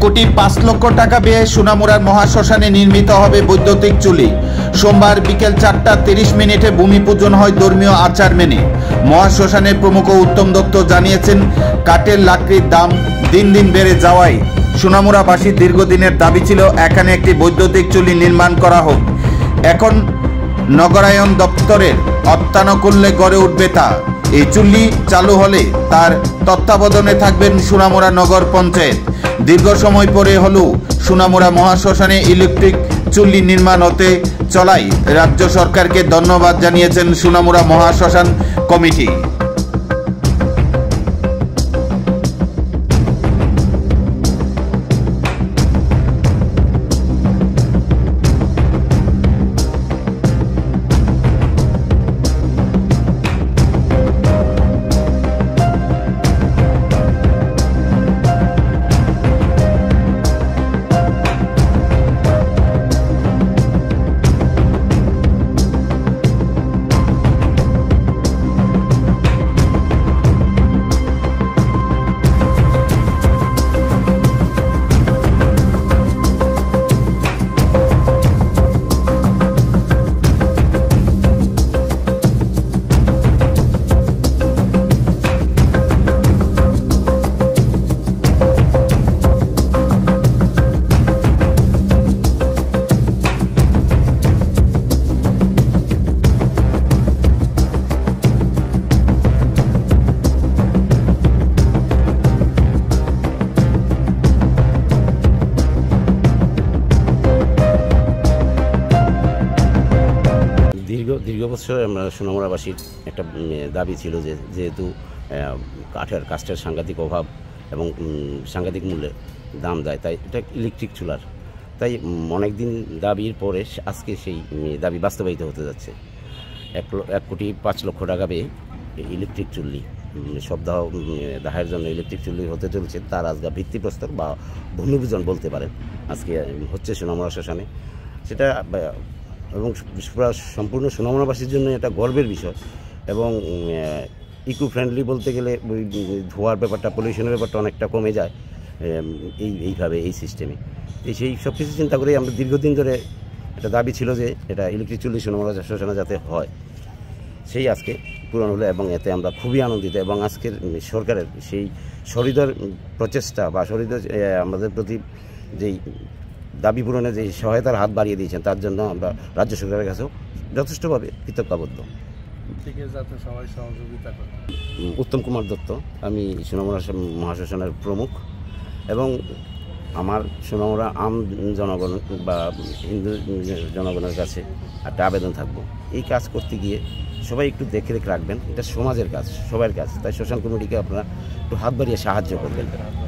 1,05,00,000 টাকা ব্যয়ে সোনামুড়ার মহাশ্মশানে নির্মিত হবে বৈদ্যুতিক চুল্লি। সোমবার বিকেল 4:30 ভূমি পূজন হয় ধর্মীয় আচার মেনে। মহাশ্মশানের প্রমুখ উত্তম দত্ত জানিয়েছেন, কাঠের লাকড়ির দাম দিন দিন বেড়ে যাওয়ায় সোনামুড়াবাসীর দীর্ঘদিনের দাবি ছিল এখানে একটি বৈদ্যুতিক চুল্লি নির্মাণ করা হোক। এখন নগরায়ণ দপ্তরের অত্যানুকূল্যে গড়ে উঠবে তা। এই চুল্লি চালু হলে তার তত্ত্বাবধানে থাকবেন সোনামুড়া নগর পঞ্চায়েত। দীর্ঘ সময় পরে হলেও সোনামুড়া মহাশ্মশানে ইলেকট্রিক চুল্লি নির্মাণ হতে চলায় রাজ্য সরকারকে ধন্যবাদ জানিয়েছেন সোনামুড়া মহাশ্মশান কমিটি। দীর্ঘ বছর আমরা সোনামুড়াবাসীর একটা দাবি ছিল যে যেহেতু কাঠের সাংঘাতিক অভাব এবং সাংঘাতিক মূল্যে দাম দেয়, তাই এটা ইলেকট্রিক চুলার, তাই অনেক দিন দাবির পরে আজকে সেই দাবি বাস্তবায়িত হতে যাচ্ছে। 1,05,00,000 টাকা পেয়ে ইলেকট্রিক চুল্লি দাহের জন্য ইলেকট্রিক চুল্লি হতে চলছে। তার আজকে ভিত্তিপ্রস্তর বা ভূমিপূজন বলতে পারেন আজকে হচ্ছে সোনামুড়া শ্মশানে। সেটা এবং সম্পূর্ণ সোনামুড়াবাসীর জন্য এটা গর্বের বিষয় এবং ইকো ফ্রেন্ডলি বলতে গেলে ধোঁয়ার ব্যাপারটা, পলিউশনের ব্যাপারটা অনেকটা কমে যায় এইভাবে এই সিস্টেমে। সেই সব কিছু চিন্তা করেই আমরা দীর্ঘদিন ধরে একটা দাবি ছিল যে এটা ইলেকট্রিক চুল্লি সোনামুড়া শ্মশানে যাতে হয়, সেই আজকে পূরণ হলো এবং এতে আমরা খুবই আনন্দিত। এবং আজকের সরকারের সেই সহৃদয় প্রচেষ্টা বা সহৃদয় আমাদের প্রতি যেই দাবি পূরণে যে সহায়তার হাত বাড়িয়ে দিয়েছেন তার জন্য আমরা রাজ্য সরকারের কাছেও যথেষ্টভাবে কৃতজ্ঞাবদ্ধ। উত্তম কুমার দত্ত, আমি সোনামুড়া মহাশ্মশানের প্রমুখ এবং আমার সোনামুড়া আম জনগণ বা হিন্দু জনগণের কাছে একটা আবেদন থাকবো, এই কাজ করতে গিয়ে সবাই একটু দেখে রাখবেন। এটা সমাজের কাজ, সবার কাজ, তাই শ্মশান কমিটিকে আপনারা একটু হাত বাড়িয়ে সাহায্য করবেন।